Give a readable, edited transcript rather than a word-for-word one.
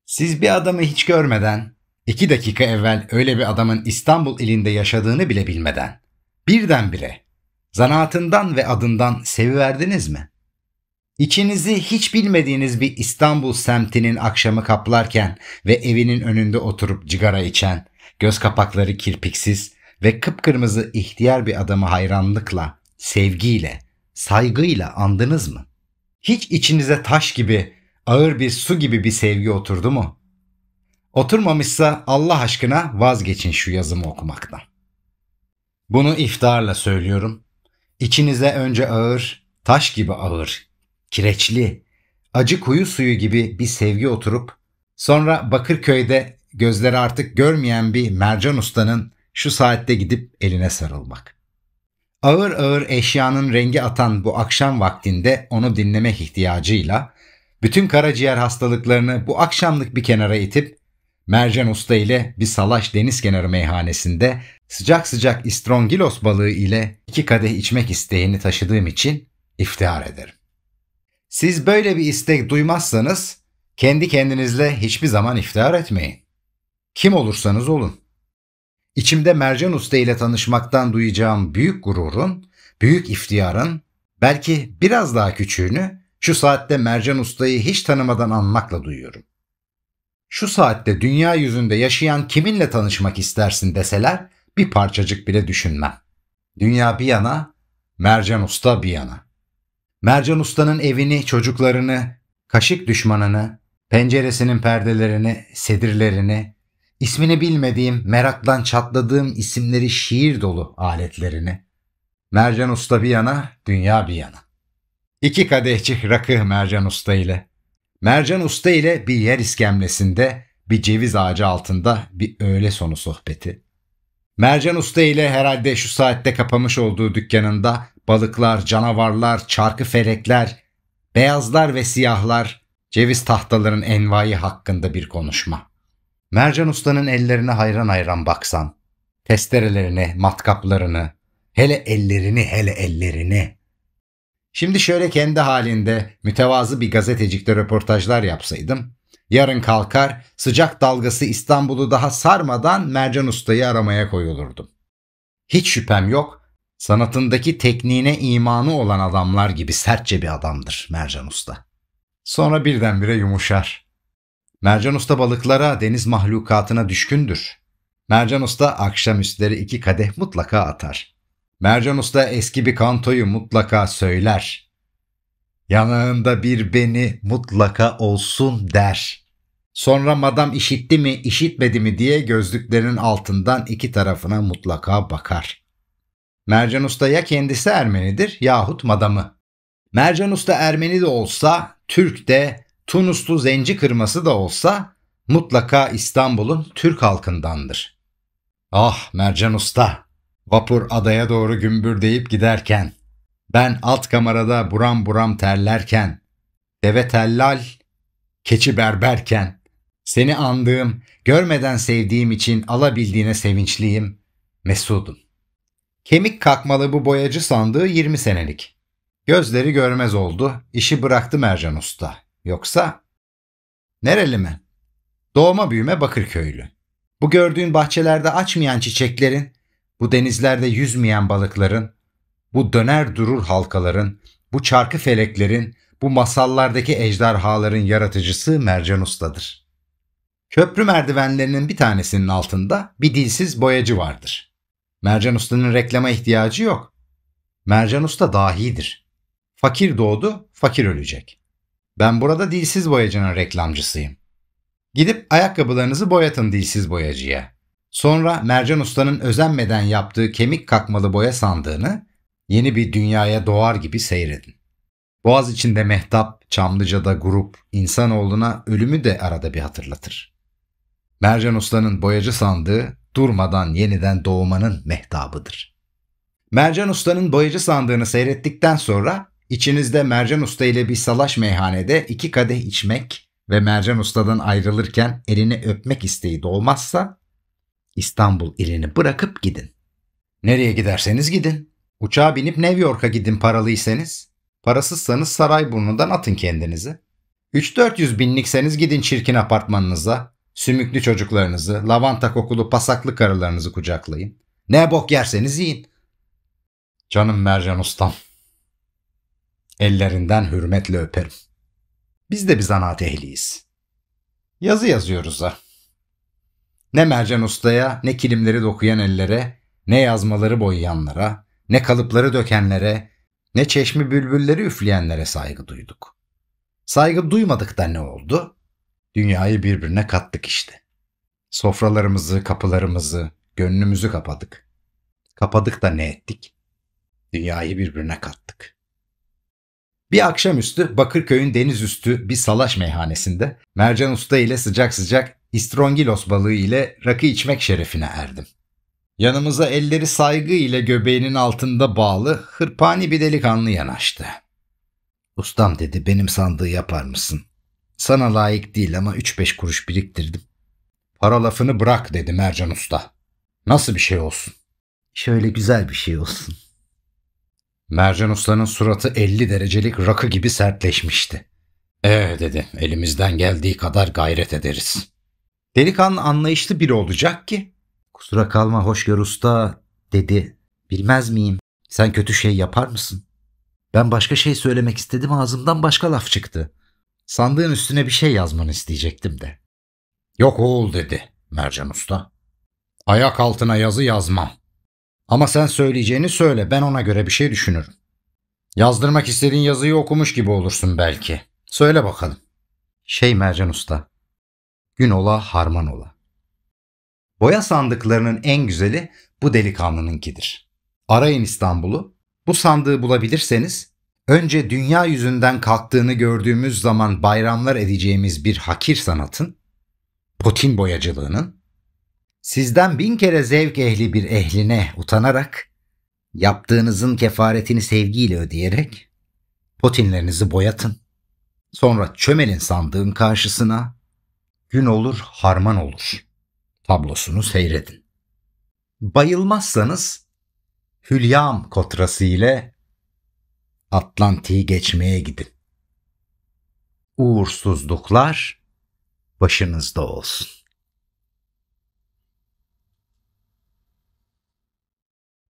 Siz bir adamı hiç görmeden, 2 dakika evvel öyle bir adamın İstanbul ilinde yaşadığını bile bilmeden, birdenbire, zanaatından ve adından seviverdiniz mi? İçinizi hiç bilmediğiniz bir İstanbul semtinin akşamı kaplarken ve evinin önünde oturup cigara içen, göz kapakları kirpiksiz ve kıpkırmızı ihtiyar bir adamı hayranlıkla, sevgiyle, saygıyla andınız mı? Hiç içinize taş gibi, ağır bir su gibi bir sevgi oturdu mu? Oturmamışsa Allah aşkına vazgeçin şu yazımı okumaktan. Bunu iftiharla söylüyorum. İçinize önce ağır, taş gibi ağır, kireçli, acı kuyu suyu gibi bir sevgi oturup, sonra Bakırköy'de gözleri artık görmeyen bir Mercan Usta'nın şu saatte gidip eline sarılmak. Ağır ağır eşyanın rengi atan bu akşam vaktinde onu dinlemek ihtiyacıyla, bütün karaciğer hastalıklarını bu akşamlık bir kenara itip, Mercan Usta ile bir salaş deniz kenarı meyhanesinde sıcak sıcak istrongilos balığı ile 2 kadeh içmek isteğini taşıdığım için iftihar ederim. Siz böyle bir istek duymazsanız, kendi kendinizle hiçbir zaman iftihar etmeyin. Kim olursanız olun. İçimde Mercan Usta ile tanışmaktan duyacağım büyük gururun, büyük iftiyarın, belki biraz daha küçüğünü şu saatte Mercan Usta'yı hiç tanımadan anmakla duyuyorum. Şu saatte dünya yüzünde yaşayan kiminle tanışmak istersin deseler bir parçacık bile düşünmem. Dünya bir yana, Mercan Usta bir yana. Mercan Usta'nın evini, çocuklarını, kaşık düşmanını, penceresinin perdelerini, sedirlerini, ismini bilmediğim, meraktan çatladığım isimleri şiir dolu aletlerini. Mercan Usta bir yana, dünya bir yana. 2 kadehçik rakı Mercan Usta ile. Mercan Usta ile bir yer iskemlesinde, bir ceviz ağacı altında bir öğle sonu sohbeti. Mercan Usta ile herhalde şu saatte kapamış olduğu dükkanında balıklar, canavarlar, çarkı felekler, beyazlar ve siyahlar, ceviz tahtaların envai hakkında bir konuşma. Mercan Usta'nın ellerine hayran hayran baksan, testerelerine, matkaplarını, hele ellerini. Şimdi şöyle kendi halinde mütevazı bir gazetecikte röportajlar yapsaydım, yarın kalkar sıcak dalgası İstanbul'u daha sarmadan Mercan Usta'yı aramaya koyulurdum. Hiç şüphem yok, sanatındaki tekniğine imanı olan adamlar gibi sertçe bir adamdır Mercan Usta. Sonra birdenbire yumuşar. Mercan Usta balıklara, deniz mahlukatına düşkündür. Mercan Usta akşamüstleri 2 kadeh mutlaka atar. Mercan Usta eski bir kantoyu mutlaka söyler. Yanağında bir beni mutlaka olsun der. Sonra madam işitti mi işitmedi mi diye gözlüklerinin altından 2 tarafına mutlaka bakar. Mercan Usta ya kendisi Ermenidir yahut madamı. Mercan Usta Ermeni de olsa, Türk de, Tunuslu zenci kırması da olsa mutlaka İstanbul'un Türk halkındandır. Ah Mercan Usta! Vapur adaya doğru gümbürdeyip giderken, ben alt kamerada buram buram terlerken, deve tellal, keçi berberken, seni andığım, görmeden sevdiğim için alabildiğine sevinçliyim, mesudum. Kemik kakmalı bu boyacı sandığı 20 senelik. Gözleri görmez oldu, işi bıraktı Mercan Usta. Yoksa, nereli mi? Doğma büyüme Bakırköylü. Bu gördüğün bahçelerde açmayan çiçeklerin, bu denizlerde yüzmeyen balıkların, bu döner durur halkaların, bu çarkı feleklerin, bu masallardaki ejderhaların yaratıcısı Mercan Usta'dır. Köprü merdivenlerinin bir tanesinin altında bir dilsiz boyacı vardır. Mercan Usta'nın reklama ihtiyacı yok. Mercan Usta dahidir. Fakir doğdu, fakir ölecek. Ben burada dilsiz boyacının reklamcısıyım. Gidip ayakkabılarınızı boyatın dilsiz boyacıya. Sonra Mercan Usta'nın özenmeden yaptığı kemik kakmalı boya sandığını yeni bir dünyaya doğar gibi seyredin. Boğaz içinde mehtap, Çamlıca'da grup, insanoğluna ölümü de arada bir hatırlatır. Mercan Usta'nın boyacı sandığı durmadan yeniden doğmanın mehtabıdır. Mercan Usta'nın boyacı sandığını seyrettikten sonra içinizde Mercan Usta ile bir salaş meyhanede 2 kadeh içmek ve Mercan Usta'dan ayrılırken elini öpmek isteği doğmazsa İstanbul ilini bırakıp gidin. Nereye giderseniz gidin. Uçağa binip New York'a gidin paralıysanız. Parasızsanız Sarayburnu'ndan atın kendinizi. 300-400 binlikseniz gidin çirkin apartmanınıza, sümüklü çocuklarınızı, lavanta kokulu pasaklı karılarınızı kucaklayın. Ne bok yerseniz yiyin. Canım Mercan ustam. Ellerinden hürmetle öperim. Biz de bir zanaat ehliyiz. Yazı yazıyoruz ha. Ne Mercan ustaya, ne kilimleri dokuyan ellere, ne yazmaları boyayanlara, ne kalıpları dökenlere, ne çeşmi bülbülleri üfleyenlere saygı duyduk. Saygı duymadık da ne oldu? Dünyayı birbirine kattık işte. Sofralarımızı, kapılarımızı, gönlümüzü kapadık. Kapadık da ne ettik? Dünyayı birbirine kattık. Bir akşamüstü Bakırköy'ün denizüstü bir salaş meyhanesinde Mercan Usta ile sıcak sıcak istrongilos balığı ile rakı içmek şerefine erdim. Yanımıza elleri saygı ile göbeğinin altında bağlı hırpani bir delikanlı yanaştı. Ustam dedi, benim sandığı yapar mısın? Sana layık değil ama 3-5 kuruş biriktirdim. Para lafını bırak dedi Mercan Usta. Nasıl bir şey olsun? Şöyle güzel bir şey olsun. Mercan Usta'nın suratı 50 derecelik rakı gibi sertleşmişti. Dedi, elimizden geldiği kadar gayret ederiz. Delikanlı anlayışlı biri olacak ki. Kusura kalma Hoşgör Usta dedi. Bilmez miyim? Sen kötü şey yapar mısın? Ben başka şey söylemek istedim, ağzımdan başka laf çıktı. Sandığın üstüne bir şey yazmanı isteyecektim de. Yok oğul dedi Mercan Usta. Ayak altına yazı yazmam. Ama sen söyleyeceğini söyle, ben ona göre bir şey düşünürüm. Yazdırmak istediğin yazıyı okumuş gibi olursun belki. Söyle bakalım. Mercan Usta. Gün ola harman ola. Boya sandıklarının en güzeli bu delikanlınınkidir. Arayın İstanbul'u. Bu sandığı bulabilirseniz önce dünya yüzünden kalktığını gördüğümüz zaman bayramlar edeceğimiz bir hakir sanatın, potin boyacılığının, sizden 1000 kere zevk ehli bir ehline utanarak, yaptığınızın kefaretini sevgiyle ödeyerek potinlerinizi boyatın. Sonra çömelin sandığın karşısına, gün olur harman olur tablosunu seyredin. Bayılmazsanız Hülyam kotrası ile Atlantik'i geçmeye gidin. Uğursuzluklar başınızda olsun.